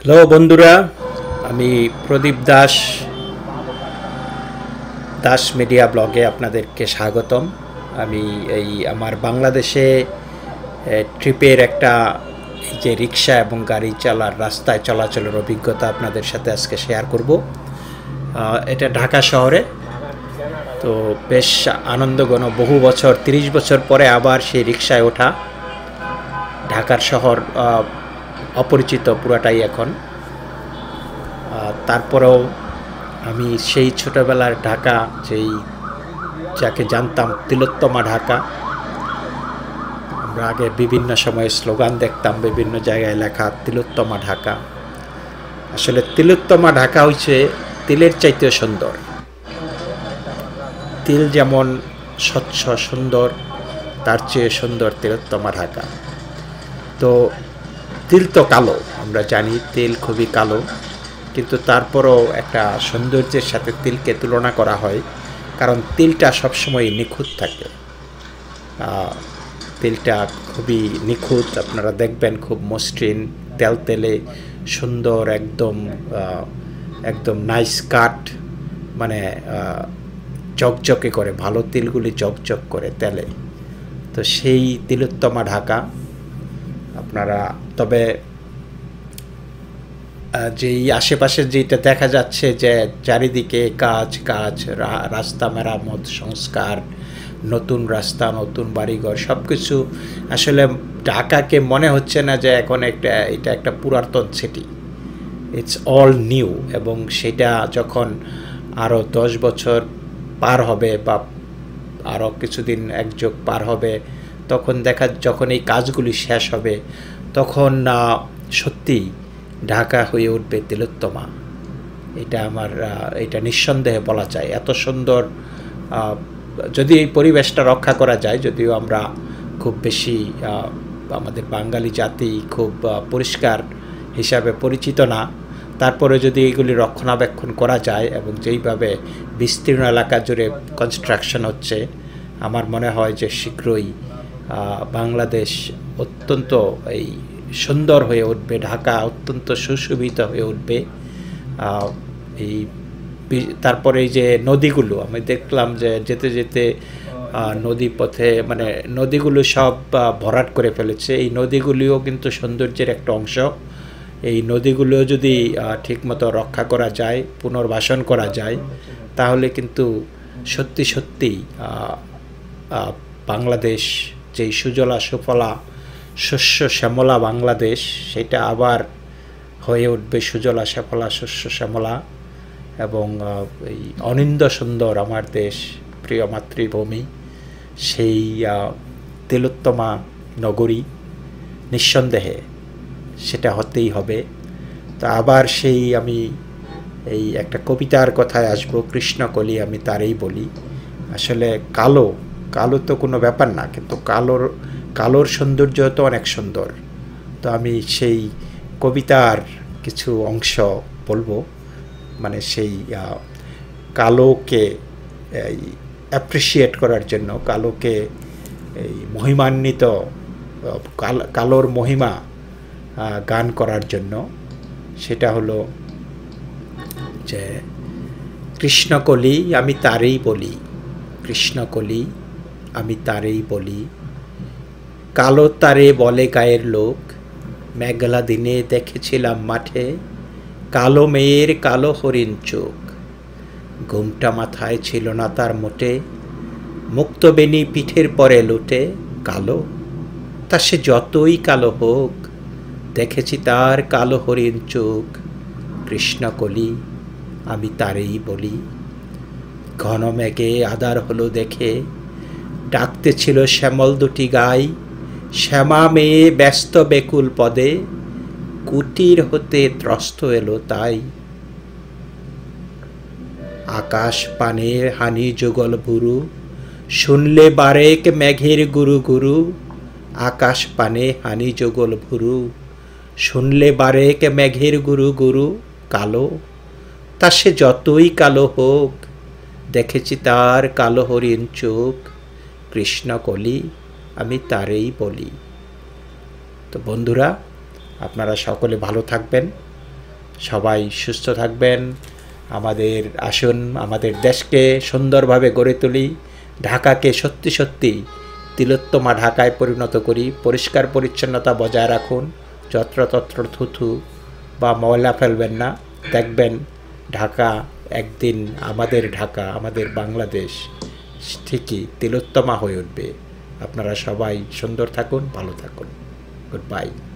Hello বন্ধুরা, আমি Pradip Das, Das media ব্লগে আপনাদেরকে স্বাগতম। আমি আমার বাংলাদেশে ট্রিপের একটা এই যে রিক্সা এবং গাড়ি চালার রাস্তায় চলাচলের অভিজ্ঞতা আপনাদের সাথে আজকে শেয়ার করব। এটা ঢাকা শহরে। তো বেশ আনন্দঘন, বহু বছর 30 বছর পরে আবার সেই রিক্সায় ওঠা। ঢাকার শহর অপরিচিত পুরাটাই এখন। তারপরেও আমি সেই ছোটোবেলার ঢাকা, যাকে জানতাম তিলোত্তমা ঢাকা। আমরা আগে বিভিন্ন সময়ে স্লোগান দেখতাম, বিভিন্ন জায়গায় লেখা তিলোত্তমা ঢাকা। আসলে তিলোত্তমা ঢাকা হচ্ছে তিলের চাইতেও সুন্দর। তিল যেমন স্বচ্ছ সুন্দর, তার চেয়ে সুন্দর তিলোত্তমা ঢাকা। তো তিল তো কালো, আমরা জানি তিল খুবই কালো, কিন্তু তারপরও একটা সৌন্দর্যের সাথে তিলকে তুলনা করা হয়, কারণ তিলটা সবসময় নিখুঁত থাকে। তিলটা খুবই নিখুঁত, আপনারা দেখবেন খুব মসৃণ, তেলতেলে সুন্দর, একদম একদম নাইস কাট, মানে চকচকে করে, ভালো তিলগুলি চকচক করে তেলে। তো সেই তিলোত্তমা ঢাকা আপনারা, তবে যেই আশেপাশে যেটা দেখা যাচ্ছে যে চারিদিকে কাজ কাজ, রাস্তা মেরামত, সংস্কার, নতুন রাস্তা, নতুন বাড়িঘর, সব কিছু আসলে ঢাকাকে মনে হচ্ছে না যে এখন এটা একটা পুরাতন সিটি। It's all new. এবং সেটা যখন আরও 10 বছর পার হবে বা আরও কিছুদিন এক যোগ পার হবে, তখন যখন এই কাজগুলি শেষ হবে, তখন সত্যি ঢাকা হয়ে উঠবে তিলোত্তমা। এটা নিঃসন্দেহে বলা যায়। এত সুন্দর, যদি এই পরিবেশটা রক্ষা করা যায়, যদিও আমরা খুব বেশি, আমাদের বাঙালি জাতি খুব পরিষ্কার হিসাবে পরিচিত না, তারপরে যদি এগুলি রক্ষণাবেক্ষণ করা যায় এবং যেইভাবে বিস্তীর্ণ এলাকা জুড়ে কনস্ট্রাকশন হচ্ছে, আমার মনে হয় যে শীঘ্রই বাংলাদেশ অত্যন্ত এই সুন্দর হয়ে উঠবে, ঢাকা অত্যন্ত সুশোভিত হয়ে উঠবে। এই তারপরে এই যে নদীগুলো আমি দেখলাম যে যেতে যেতে নদী পথে, মানে নদীগুলো সব ভরাট করে ফেলেছে। এই নদীগুলিও কিন্তু সৌন্দর্যের একটা অংশ। এই নদীগুলো যদি ঠিকমতো রক্ষা করা যায়, পুনর্বাসন করা যায়, তাহলে কিন্তু সত্যি সত্যি বাংলাদেশ, যেই সুজলা সুফলা শস্য শ্যামলা বাংলাদেশ, সেটা আবার হয়ে উঠবে সুজলা সুফলা শস্য শ্যামলা। এবং এই অনিন্দ সুন্দর আমার দেশ, প্রিয় মাতৃভূমি, সেই তিলোত্তমা নগরী নিঃসন্দেহে সেটা হতেই হবে। তো আবার আমি এই একটা কবিতার কথায় আসবো, কৃষ্ণকলি আমি তারই বলি। আসলে কালো তো কোনো ব্যাপার না, কিন্তু কালোর সৌন্দর্য তো অনেক সুন্দর। তো আমি সেই কবিতার কিছু অংশ বলবো, মানে সেই কালোকে অ্যাপ্রিসিয়েট করার জন্য, কালোকে এই মহিমান্বিত, কালোর মহিমা গান করার জন্য। সেটা হলো যে কৃষ্ণকলি আমি তারেই বলি, কৃষ্ণকলি আমি তারেই বলি, কালো তারে বলে গায়ের লোক, মেঘলা দিনে দেখেছিলাম মাঠে, কালো মেয়ের কালো হরিণ চোখ, ঘুমটা মাথায় ছিল না তার মোটে, মুক্তবেণী পিঠের পরে লুটে, কালো তা সে যতই কালো হোক, দেখেছি তার কালো হরিণ চোখ, কৃষ্ণকলি আমি তারেই বলি। ঘন মেঘে আধার হলো দেখে, ডাকতে ছিল শ্যামল দুটি গাই, শ্যামা মেয়ে ব্যস্ত বেকুল পদে, কুটির হতে ত্রস্ত এলো তাই। আকাশ পানের হানি যুগল ভুরু, শুনলে বারেক মেঘের গুরু গুরু, আকাশ পানে হানি যুগল ভুরু, শুনলে বারেক মেঘের গুরু গুরু, কালো তা সে যতই কালো হোক, দেখেছি তার কালো হরিণ চোখ, কৃষ্ণকলি আমি তারেই বলি। তো বন্ধুরা, আপনারা সকলে ভালো থাকবেন, সবাই সুস্থ থাকবেন। আসুন আমাদের দেশকে সুন্দরভাবে গড়ে তুলি, ঢাকাকে সত্যি সত্যি তিলোত্তমা ঢাকায় পরিণত করি। পরিষ্কার পরিচ্ছন্নতা বজায় রাখুন, যত্রতত্র থুথু বা ময়লা ফেলবেন না। দেখবেন ঢাকা একদিন, আমাদের বাংলাদেশ ঠিকই তিলোত্তমা হয়ে উঠবে। আপনারা সবাই সুন্দর থাকুন, ভালো থাকুন। Good by.